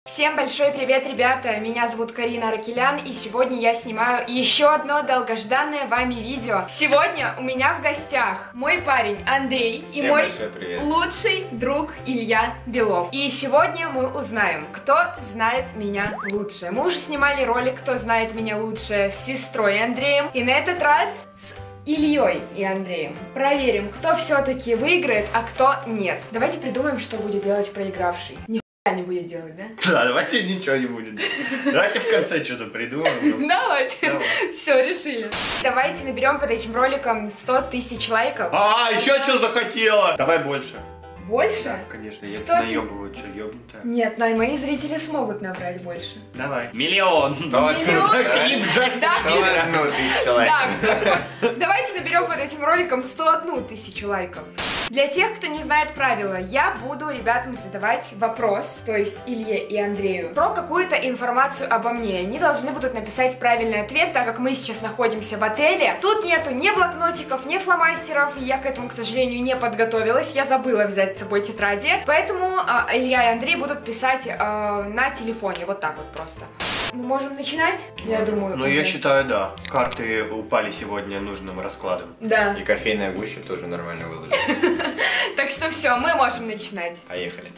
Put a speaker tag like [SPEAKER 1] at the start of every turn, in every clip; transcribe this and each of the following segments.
[SPEAKER 1] Всем большой привет, ребята! Меня зовут Карина Аракелян, и сегодня я снимаю еще одно долгожданное вами видео. Сегодня у меня в гостях мой парень Андрей и мой лучший друг Илья Белов. И сегодня мы узнаем, кто знает меня лучше. Мы уже снимали ролик «Кто знает меня лучше» с сестрой Андреем, и на этот раз с Ильей и Андреем. Проверим, кто все-таки выиграет, а кто нет. Давайте придумаем, что будет делать проигравший. Не будет делать, да?
[SPEAKER 2] Да, давайте ничего не будет делать. Давайте в конце что-то придумаем.
[SPEAKER 1] Давайте. Все, решили. Давайте наберем под этим роликом 100 тысяч лайков.
[SPEAKER 2] Еще что-то хотела. Давай больше.
[SPEAKER 1] Больше?
[SPEAKER 2] Да, конечно, я наебываю, что ёбнутая.
[SPEAKER 1] Нет, мои зрители смогут набрать больше.
[SPEAKER 2] Давай. Миллион.
[SPEAKER 1] Миллион?
[SPEAKER 2] Клип Джек.
[SPEAKER 1] Давайте наберем под этим роликом 101 тысячу лайков. Для тех, кто не знает правила, я буду ребятам задавать вопрос, то есть Илье и Андрею, про какую-то информацию обо мне. Они должны будут написать правильный ответ, так как мы сейчас находимся в отеле. Тут нету ни блокнотиков, ни фломастеров, я к этому, к сожалению, не подготовилась, я забыла взять с собой тетради, поэтому Илья и Андрей будут писать на телефоне, вот так вот просто. Мы можем начинать? Я думаю.
[SPEAKER 2] Ну, я считаю, да. Карты упали сегодня нужным раскладом.
[SPEAKER 1] Да.
[SPEAKER 3] И кофейная гуща тоже нормально выложена.
[SPEAKER 1] Так что все, мы можем начинать.
[SPEAKER 3] Поехали.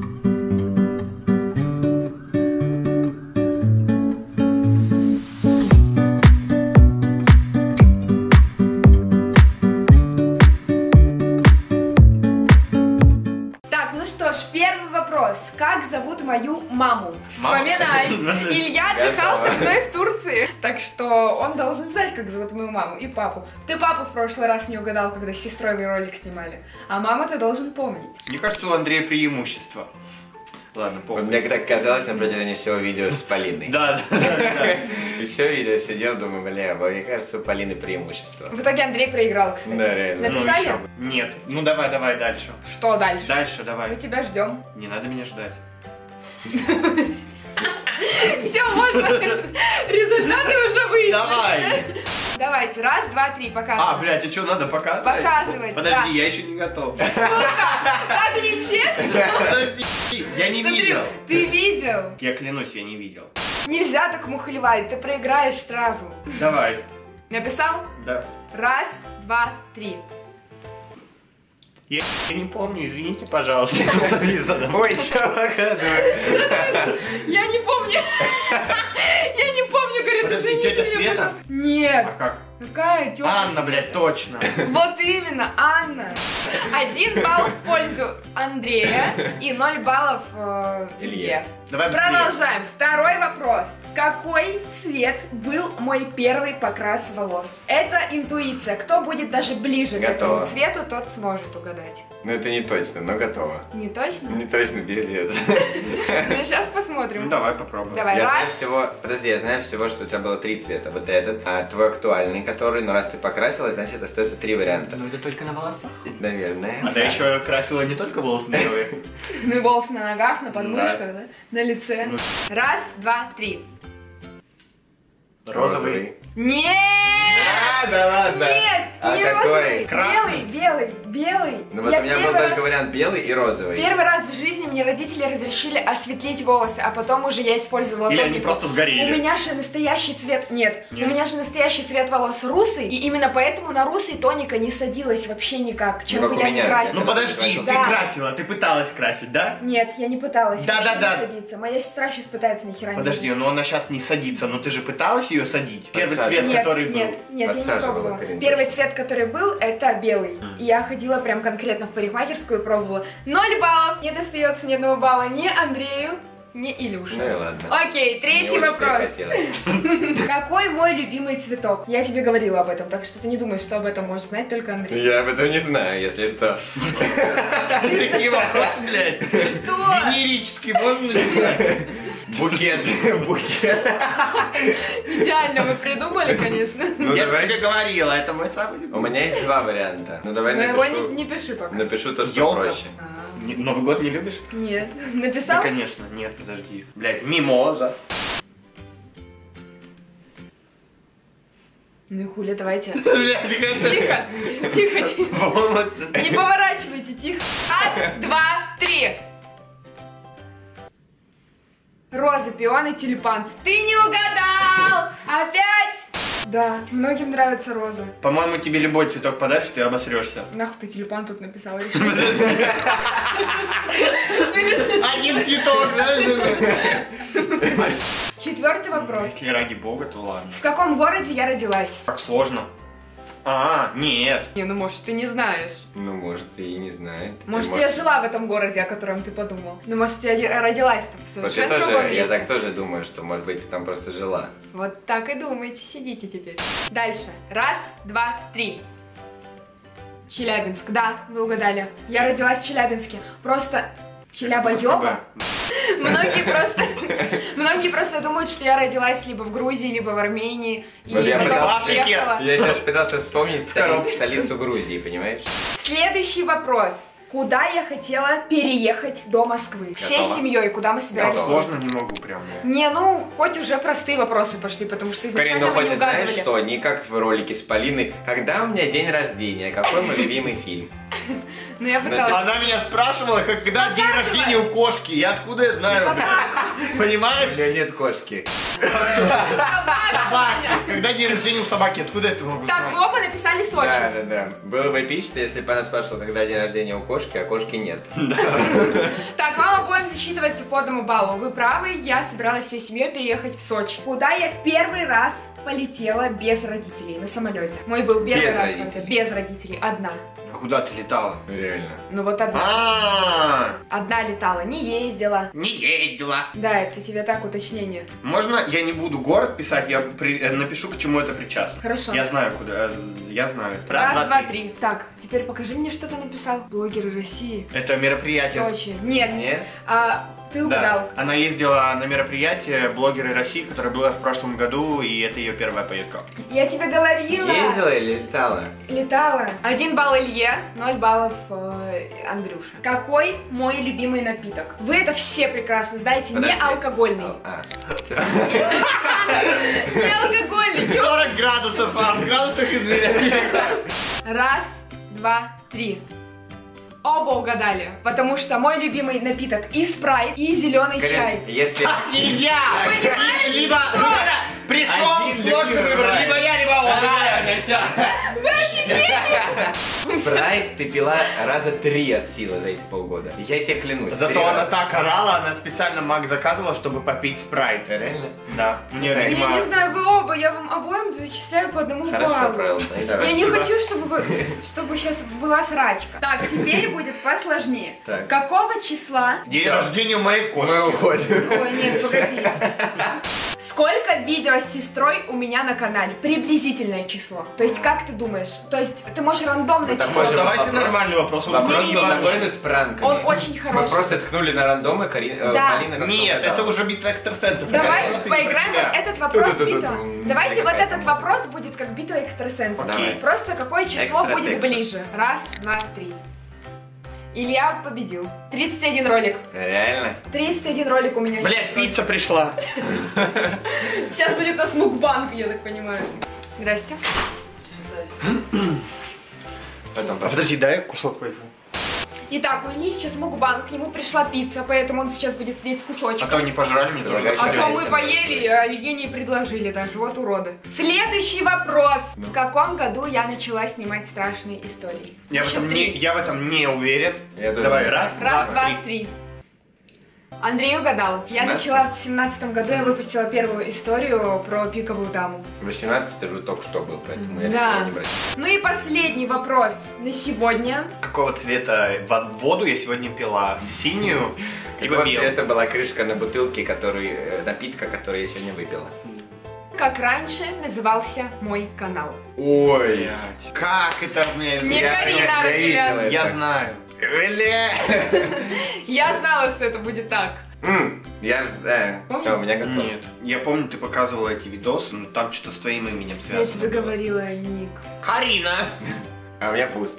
[SPEAKER 1] Как зовут мою маму? Вспоминай. Илья отдыхал со мной в Турции. Так что он должен знать, как зовут мою маму и папу. Ты папу в прошлый раз не угадал, когда с сестрой ролик снимали. А маму ты должен помнить.
[SPEAKER 2] Мне кажется, у Андрея преимущество. Ладно, помню.
[SPEAKER 3] Вот мне так казалось на протяжении всего видео с Полиной.
[SPEAKER 2] Да.
[SPEAKER 3] Все видео сидел, думаю, бля, мне кажется, у Полины преимущество.
[SPEAKER 1] В итоге Андрей проиграл, кстати.
[SPEAKER 3] Да, реально.
[SPEAKER 1] Написали?
[SPEAKER 2] Нет. Ну давай дальше.
[SPEAKER 1] Что дальше?
[SPEAKER 2] Дальше давай.
[SPEAKER 1] Мы тебя ждем.
[SPEAKER 2] Не надо меня ждать.
[SPEAKER 1] Все, можно. Результаты уже выяснили.
[SPEAKER 2] Давай.
[SPEAKER 1] Давайте, раз, два, три, показывай.
[SPEAKER 2] Блядь, а что надо показывать?
[SPEAKER 1] Показывать.
[SPEAKER 2] Подожди, я еще не готов.
[SPEAKER 1] Сука, так нечестно.
[SPEAKER 2] Подожди, я не видел.
[SPEAKER 1] Ты видел?
[SPEAKER 2] Я клянусь, я не видел.
[SPEAKER 1] Нельзя так мухлевать, ты проиграешь сразу.
[SPEAKER 2] Давай.
[SPEAKER 1] Написал?
[SPEAKER 2] Да.
[SPEAKER 1] Раз, два, три.
[SPEAKER 2] Я не помню, извините, пожалуйста.
[SPEAKER 3] Ой, что показываю?
[SPEAKER 1] Я не помню. Я не помню, говорит,
[SPEAKER 2] подожди,
[SPEAKER 1] извините
[SPEAKER 2] тетя
[SPEAKER 1] меня,
[SPEAKER 2] Света?
[SPEAKER 1] пожалуйста. Нет.
[SPEAKER 2] А как?
[SPEAKER 1] Какая тетя
[SPEAKER 2] Анна, блядь, точно.
[SPEAKER 1] Вот именно, Анна. 1 балл в пользу Андрея и 0 баллов Илье.
[SPEAKER 2] Давай быстрее.
[SPEAKER 1] Продолжаем. Второй вопрос. Какой цвет был мой первый покрас волос? Это интуиция. Кто будет даже ближе к этому цвету, тот сможет угадать.
[SPEAKER 3] Ну это не точно, но готово.
[SPEAKER 1] Не точно?
[SPEAKER 3] Не точно, пиздец.
[SPEAKER 1] Ну сейчас посмотрим.
[SPEAKER 2] Ну давай попробуем.
[SPEAKER 1] Давай,
[SPEAKER 3] Я
[SPEAKER 1] раз.
[SPEAKER 3] знаю всего, подожди, я знаю всего, что у тебя было 3 цвета. Вот этот, твой актуальный, который, но раз ты покрасилась, значит остается 3 варианта.
[SPEAKER 2] Ну это только на волосах.
[SPEAKER 3] Наверное.
[SPEAKER 2] А ты еще красила не только волосы новые.
[SPEAKER 1] Ну и волосы на ногах, на подмышках, да? На лице. Раз, два, три.
[SPEAKER 2] Розовый.
[SPEAKER 1] Нет!
[SPEAKER 3] Да ладно.
[SPEAKER 1] Нет,
[SPEAKER 3] А
[SPEAKER 1] не
[SPEAKER 3] какой?
[SPEAKER 1] розовый.
[SPEAKER 2] Красный?
[SPEAKER 1] Белый.
[SPEAKER 3] Ну вот
[SPEAKER 1] Я
[SPEAKER 3] у меня был
[SPEAKER 1] первый
[SPEAKER 3] только
[SPEAKER 1] раз-
[SPEAKER 3] вариант белый и розовый.
[SPEAKER 1] Первый раз в жизни мне родители разрешили осветлить волосы, а потом уже я использовала
[SPEAKER 2] Или они
[SPEAKER 1] тоник.
[SPEAKER 2] просто сгорели?
[SPEAKER 1] У меня же настоящий цвет... Нет,
[SPEAKER 2] Нет.
[SPEAKER 1] у меня же настоящий цвет волос русый, и именно поэтому на русый тоника не садилась вообще никак, чем
[SPEAKER 3] как
[SPEAKER 1] бы
[SPEAKER 3] у
[SPEAKER 1] я не
[SPEAKER 3] меня.
[SPEAKER 1] красила.
[SPEAKER 2] Ну подожди, ты
[SPEAKER 1] Да.
[SPEAKER 2] красила, ты пыталась красить, да?
[SPEAKER 1] Нет, я не пыталась.
[SPEAKER 2] Да,
[SPEAKER 1] вообще
[SPEAKER 2] да, да.
[SPEAKER 1] не садиться. Моя сестра сейчас пытается ни хера не
[SPEAKER 2] Подожди, но она сейчас не садится, но ты же пыталась ее садить? Первый
[SPEAKER 3] Подсаживать.
[SPEAKER 2] цвет,
[SPEAKER 1] Нет,
[SPEAKER 2] который был.
[SPEAKER 1] нет, я не
[SPEAKER 3] Подсаживала,
[SPEAKER 1] пробовала.
[SPEAKER 3] Карин,
[SPEAKER 1] Первый цвет, который был, это белый. И я ходила прям конкретно в парикмахерскую и пробовала. 0 баллов, не достается ни одного балла ни Андрею, ни Илюше.
[SPEAKER 3] Ну и ладно.
[SPEAKER 1] Окей, третий
[SPEAKER 3] Не очень-то и
[SPEAKER 1] вопрос.
[SPEAKER 3] хотелось.
[SPEAKER 1] Какой мой любимый цветок? Я тебе говорила об этом, так что ты не думаешь, что об этом может знать только Андрей.
[SPEAKER 3] Я об этом не знаю, если что.
[SPEAKER 2] Такие вопросы, блядь.
[SPEAKER 1] Что?
[SPEAKER 2] Венерические, можно ли?
[SPEAKER 3] Букет. Букет.
[SPEAKER 1] Идеально вы придумали, конечно.
[SPEAKER 3] Ну
[SPEAKER 2] Я же
[SPEAKER 3] давай.
[SPEAKER 2] тебе говорила, это мой самый
[SPEAKER 3] У
[SPEAKER 2] любимый.
[SPEAKER 3] меня есть 2 варианта. Ну давай
[SPEAKER 1] Но его
[SPEAKER 3] напишу.
[SPEAKER 1] не пиши пока.
[SPEAKER 3] Напишу то, что
[SPEAKER 2] Ёлка.
[SPEAKER 3] проще.
[SPEAKER 2] Новый год не любишь?
[SPEAKER 1] Нет.
[SPEAKER 2] Да,
[SPEAKER 1] Написал?
[SPEAKER 2] конечно, нет, подожди. Блядь, мимоза.
[SPEAKER 1] Ну и хули, давайте.
[SPEAKER 2] Блядь,
[SPEAKER 1] Тихо, тихо, тихо.
[SPEAKER 2] вот.
[SPEAKER 1] Не поворачивайте, тихо. Раз, два, три. Роза, пион и тюльпан. Ты не угадал! Опять! Да, многим нравится роза.
[SPEAKER 2] По-моему, тебе любой цветок подаришь, ты обосрешься.
[SPEAKER 1] Нахуй ты тюльпан тут написал?
[SPEAKER 2] Один цветок, да?
[SPEAKER 1] Четвертый вопрос.
[SPEAKER 2] Если ради бога, то ладно.
[SPEAKER 1] В каком городе я родилась?
[SPEAKER 2] Как сложно. А, нет.
[SPEAKER 1] Не, ну может ты не знаешь.
[SPEAKER 3] Ну, может, и не знает.
[SPEAKER 1] Может, я жила в этом городе, о котором ты подумал. Ну, может, я родилась-то в
[SPEAKER 3] Вот
[SPEAKER 1] совершенно другом месте.
[SPEAKER 3] я так тоже думаю, что, может быть, ты там просто жила.
[SPEAKER 1] Вот так и думайте, сидите теперь. Дальше. Раз, два, три. Челябинск. Да, вы угадали. Я родилась в Челябинске. Просто Челябоёба. Многие просто думают, что я родилась либо в Грузии, либо в Армении. И
[SPEAKER 3] Вот я
[SPEAKER 1] потом приехала.
[SPEAKER 3] Я сейчас пытался вспомнить столицу Грузии, понимаешь?
[SPEAKER 1] Следующий вопрос. Куда я хотела переехать до Москвы? Всей
[SPEAKER 2] Готово.
[SPEAKER 1] семьей, куда мы собирались?
[SPEAKER 2] Сложно не могу прям.
[SPEAKER 1] Не, ну, хоть уже простые вопросы пошли, потому что
[SPEAKER 3] Карин,
[SPEAKER 1] изначально
[SPEAKER 3] ну
[SPEAKER 1] мы не
[SPEAKER 3] хоть знаешь
[SPEAKER 1] угадывали.
[SPEAKER 3] что, не как в ролике с Полиной, когда у меня день рождения, какой мой любимый фильм?
[SPEAKER 1] Ну, я пыталась.
[SPEAKER 2] Она меня спрашивала, когда день рождения у кошки. Я откуда я знаю?
[SPEAKER 3] У
[SPEAKER 2] Понимаешь?
[SPEAKER 3] меня нет кошки.
[SPEAKER 2] Собаки. Когда день рождения у собаки, откуда это могу
[SPEAKER 1] Так,
[SPEAKER 2] знать?
[SPEAKER 1] вы оба написали Сочи.
[SPEAKER 3] Да. Было бы эпично, если бы она спрашивала, когда день рождения у кошки, а кошки нет.
[SPEAKER 1] Так, вам обоим засчитывается по одному баллу. Вы правы, я собиралась всей семьей переехать в Сочи. Куда я первый раз полетела без родителей на самолете? Мой был первый
[SPEAKER 3] Без
[SPEAKER 1] раз
[SPEAKER 3] родителей.
[SPEAKER 1] без родителей, одна.
[SPEAKER 2] А куда ты летала?
[SPEAKER 3] Реально.
[SPEAKER 1] Ну вот одна.
[SPEAKER 2] А,
[SPEAKER 1] Одна летала, не ездила.
[SPEAKER 2] не ездила.
[SPEAKER 1] Да, это тебе так уточнение.
[SPEAKER 2] Можно я не буду город писать, я напишу, к чему это причастно.
[SPEAKER 1] Хорошо.
[SPEAKER 2] Я знаю, куда. Я знаю.
[SPEAKER 1] Раз, два, три. Так, теперь покажи мне, что ты написал. Блогеры России.
[SPEAKER 2] Это мероприятие.
[SPEAKER 1] Сочи. Нет.
[SPEAKER 3] Нет?
[SPEAKER 1] Ты угадал.
[SPEAKER 2] Да. Она ездила на мероприятие «Блогеры России», которое было в прошлом году, и это ее первая поездка.
[SPEAKER 1] Я тебе говорила.
[SPEAKER 3] Ездила или летала?
[SPEAKER 1] Летала. 1 балл Илье, 0 баллов Андрюше. Какой мой любимый напиток? Вы это все прекрасно знаете, не
[SPEAKER 3] Подожди.
[SPEAKER 1] алкогольный. Не алкогольный.
[SPEAKER 2] 40 градусов, а в градусах измеряли.
[SPEAKER 1] Раз, два, три. Оба угадали, потому что мой любимый напиток и спрайт, и зеленый чай.
[SPEAKER 3] Если...
[SPEAKER 2] Нельзя! Либо пришел
[SPEAKER 3] Один
[SPEAKER 2] сложный
[SPEAKER 3] любимый
[SPEAKER 2] выбор,
[SPEAKER 3] выбирай.
[SPEAKER 2] либо я, либо он.
[SPEAKER 3] Спрайт ты пила раза 3 от силы за эти полгода. Я тебе клянусь.
[SPEAKER 2] Зато
[SPEAKER 3] 3
[SPEAKER 2] она
[SPEAKER 3] раза.
[SPEAKER 2] так орала, она специально Мак заказывала, чтобы попить спрайт.
[SPEAKER 3] Реально?
[SPEAKER 2] Да. Мне,
[SPEAKER 3] Да.
[SPEAKER 1] Я
[SPEAKER 2] видимо,
[SPEAKER 1] не знаю, вы оба, я вам обоим зачисляю по одному
[SPEAKER 3] Хорошо,
[SPEAKER 1] баллу.
[SPEAKER 3] правильно.
[SPEAKER 1] Я не хочу, чтобы сейчас была срачка. Так, теперь будет посложнее.
[SPEAKER 3] Так.
[SPEAKER 1] Какого числа?
[SPEAKER 2] день
[SPEAKER 3] Всё.
[SPEAKER 2] рождения у моей кошки.
[SPEAKER 3] Мы уходим.
[SPEAKER 1] Ой, нет, погоди. Сколько видео с сестрой у меня на канале? Приблизительное число. То есть, как ты думаешь? То есть, ты можешь рандомное
[SPEAKER 3] Ну, так
[SPEAKER 1] число.
[SPEAKER 3] можем
[SPEAKER 2] Давайте
[SPEAKER 3] вопрос.
[SPEAKER 2] нормальный вопрос.
[SPEAKER 3] Вопрос
[SPEAKER 1] Не-не-не.
[SPEAKER 3] был такой же с пранками.
[SPEAKER 1] Он очень
[SPEAKER 3] Мы
[SPEAKER 1] хороший.
[SPEAKER 3] просто ткнули на рандомы,
[SPEAKER 1] Да.
[SPEAKER 3] Полина как-то
[SPEAKER 2] Нет,
[SPEAKER 3] угадала.
[SPEAKER 2] это уже битва экстрасенсов.
[SPEAKER 1] Давай
[SPEAKER 2] Просто не
[SPEAKER 1] поиграем
[SPEAKER 2] про тебя.
[SPEAKER 1] вот этот вопрос
[SPEAKER 3] Ту-ду-ду-ду-ду.
[SPEAKER 1] битва. Давайте вот
[SPEAKER 3] Какая-то
[SPEAKER 1] этот вопрос будет как битва экстрасенсов.
[SPEAKER 3] Давай.
[SPEAKER 1] Просто какое число будет
[SPEAKER 3] Экстрасенсов.
[SPEAKER 1] ближе? Раз, два, три. Илья победил. 31 ролик.
[SPEAKER 3] Реально?
[SPEAKER 1] 31 ролик у меня. с
[SPEAKER 2] Блять,
[SPEAKER 1] сестрой.
[SPEAKER 2] пицца пришла.
[SPEAKER 1] Сейчас будет у нас мукбанк, я так понимаю. Здрасте.
[SPEAKER 3] Потом
[SPEAKER 2] А подожди, дай я кусок возьму.
[SPEAKER 1] Итак, у Ильи сейчас мукбанк, к нему пришла пицца, поэтому он сейчас будет сидеть с
[SPEAKER 2] А
[SPEAKER 1] кусочком.
[SPEAKER 2] то не пожрали, не
[SPEAKER 3] Предлагаю
[SPEAKER 1] А
[SPEAKER 3] еще
[SPEAKER 1] то мы
[SPEAKER 3] вместе
[SPEAKER 1] поели, а Илье не предложили даже, вот уроды. Следующий вопрос. В каком году я начала снимать страшные истории?
[SPEAKER 2] Я в этом
[SPEAKER 1] Счет
[SPEAKER 2] я в этом не уверен.
[SPEAKER 3] Я тоже
[SPEAKER 2] Давай,
[SPEAKER 3] не
[SPEAKER 2] раз,
[SPEAKER 1] Раз, два,
[SPEAKER 2] три.
[SPEAKER 1] три. Андрей угадал. Я
[SPEAKER 3] 17-м?
[SPEAKER 1] начала в 17 году, я выпустила первую историю про пиковую даму.
[SPEAKER 3] 18 это уже только что был, поэтому я
[SPEAKER 1] Да.
[SPEAKER 3] решил не брать.
[SPEAKER 1] Ну и последний вопрос на сегодня.
[SPEAKER 2] Какого цвета воду я сегодня пила? Синюю, либо
[SPEAKER 3] Вот
[SPEAKER 2] белую?
[SPEAKER 3] это была крышка на бутылке, напитка, который я сегодня выпила.
[SPEAKER 1] Как раньше назывался мой канал?
[SPEAKER 3] Ой.
[SPEAKER 2] Блядь, как это мне...
[SPEAKER 1] Не
[SPEAKER 3] Я
[SPEAKER 1] Карина
[SPEAKER 3] видела
[SPEAKER 1] Аракелян.
[SPEAKER 3] это.
[SPEAKER 2] Я знаю. Бля.
[SPEAKER 1] Я знала, что это будет так.
[SPEAKER 3] Все, у меня готово.
[SPEAKER 2] Нет, я помню, ты показывала эти видосы, но там что-то с твоим именем
[SPEAKER 1] Я
[SPEAKER 2] связано.
[SPEAKER 1] тебе
[SPEAKER 2] было.
[SPEAKER 1] говорила, Ник.
[SPEAKER 2] Карина!
[SPEAKER 3] А у меня пусто.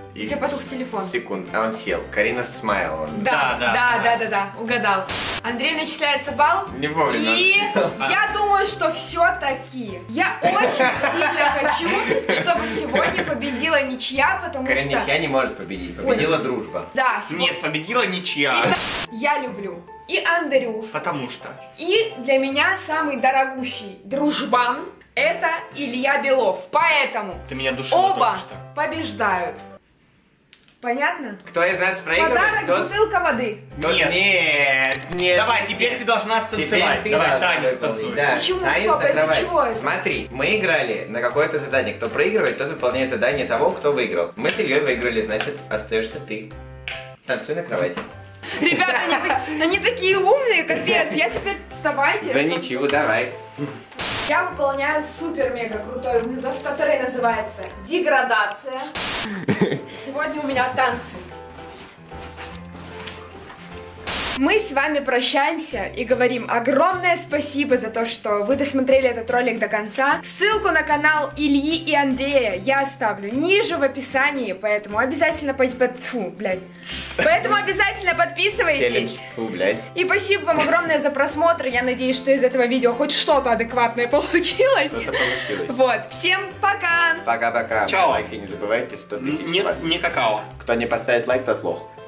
[SPEAKER 3] И
[SPEAKER 1] тебе потух телефон.
[SPEAKER 3] Секунд, а он сел. Карина смайл.
[SPEAKER 1] Да, угадал. Андрей начисляется балл.
[SPEAKER 3] Не помню.
[SPEAKER 1] И я думаю, что все-таки я очень сильно хочу, чтобы сегодня победила ничья, потому что...
[SPEAKER 3] Карина, ничья не может победить, победила дружба.
[SPEAKER 1] Да,
[SPEAKER 2] Нет, победила ничья.
[SPEAKER 1] Я люблю и Андрюш.
[SPEAKER 2] Потому что.
[SPEAKER 1] И для меня самый дорогущий дружбан это Илья Белов. Поэтому
[SPEAKER 2] ты меня душила
[SPEAKER 1] оба побеждают. Понятно?
[SPEAKER 3] Кто из нас проигрывает?
[SPEAKER 1] Подарок бутылка воды.
[SPEAKER 3] Нет.
[SPEAKER 2] Давай, теперь ты должна станцевать. Давай, танец танцуй.
[SPEAKER 3] Да.
[SPEAKER 1] Почему?
[SPEAKER 3] Танец
[SPEAKER 1] Стоп,
[SPEAKER 3] на
[SPEAKER 1] из-за
[SPEAKER 3] кровати.
[SPEAKER 1] чего это?
[SPEAKER 3] Смотри, мы играли на какое-то задание. Кто проигрывает, тот выполняет задание того, кто выиграл. Мы с Ильей выиграли, значит, остаешься ты. Танцуй на кровати.
[SPEAKER 1] Ребята, они такие умные, капец. Я теперь вставайте.
[SPEAKER 3] За ничью, давай.
[SPEAKER 1] Я выполняю супер-мега крутой вызов, который называется деградация. Сегодня у меня танцы. Мы с вами прощаемся и говорим огромное спасибо за то, что вы досмотрели этот ролик до конца. Ссылку на канал Ильи и Андрея я оставлю ниже в описании, поэтому обязательно подписывайтесь. И спасибо вам огромное за просмотр. Я надеюсь, что из этого видео хоть что-то адекватное получилось.
[SPEAKER 3] Что-то получилось.
[SPEAKER 1] Вот, всем пока!
[SPEAKER 3] Пока-пока.
[SPEAKER 2] Чао.
[SPEAKER 3] Лайки не забывайте, 100 000.
[SPEAKER 2] Нет, не какао.
[SPEAKER 3] Кто не поставит лайк, тот лох.